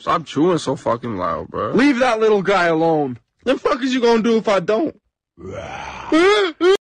Stop chewing so fucking loud, bro. Leave that little guy alone. The fuck is you gonna do if I don't?